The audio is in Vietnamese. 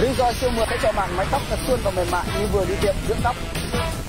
New Joy siêu mượt sẽ cho bạn mái tóc thật suôn và mềm mại như vừa đi tiệm dưỡng tóc.